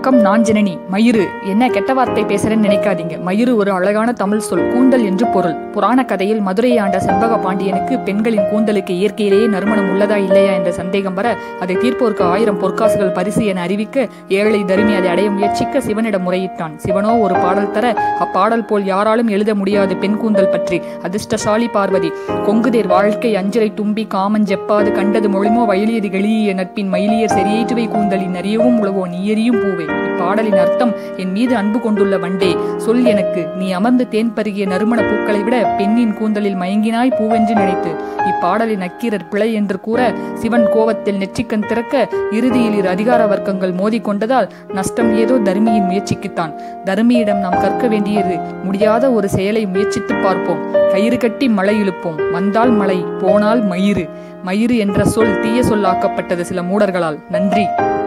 வணக்கம், நான் ஜனனி. மயிரு என்ன கெட்ட வார்த்தை பேசுறேன்னு நினைக்காதீங்க. மயிரு ஒரு அழகான தமிழ் சொல், கூந்தல் என்று பொருள். புராண கதையில் மதுரையை ஆண்ட செண்பக பாண்டியனுக்கு பெண்களின் கூந்தலுக்கு இயற்கையிலேயே நறுமணம் உள்ளதா இல்லையா என்ற சந்தேகம் வர, அதை தீர்ப்போருக்கு 1000 பொற்காசுகள் பரிசு என அறிவிக்க, ஏழை தருமி அதை அடைய முயற்சிக்க சிவனிடம் முறையிட்டான். சிவனோ ஒரு பாடல் தர, அப்பாடல் போல் யாராலும் எழுத முடியாது பெண் கூந்தல் பற்றி. அதிர்ஷ்டசாலி பார்வதி. கொங்குதேர் வாழ்க்கை அஞ்சரை தும்பி காமன் ஜெப்பாது கண்டது மொழிமோ வயலியது கெளிய நட்பின் மயிலியர் செறியேற்றுவை கூந்தலின் அறியவும் உழவோ நீயறியும் பூவே. இப்பாடலின் அர்த்தம், என் மீது அன்பு கொண்டுள்ள வண்டே, சொல் எனக்கு, நீ அமர்ந்து தேன் பருகிய நறுமண பூக்களை விட பெண்ணின் கூந்தலில் மயங்கினாய் பூவென்று நினைத்து. இப்பாடலின் நக்கீரர் பிழை என்று கூற, சிவன் கோவத்தில் நெற்றிக்கண் திறக்க, இறுதியில் இரு அதிகார வர்க்கங்கள் மோதிக்கொண்டதால் நஷ்டம் ஏதோ தருமியின் முயற்சிக்குத்தான். தருமியிடம் நாம் கற்க வேண்டியது, முடியாத ஒரு செயலை முயற்சித்து பார்ப்போம். கயிறு கட்டி மழை இழுப்போம். வந்தால் மழை, போனால் மயிரு. மயிரு என்ற சொல் தீய சொல்லாக்கப்பட்டது சில மூடர்களால். நன்றி.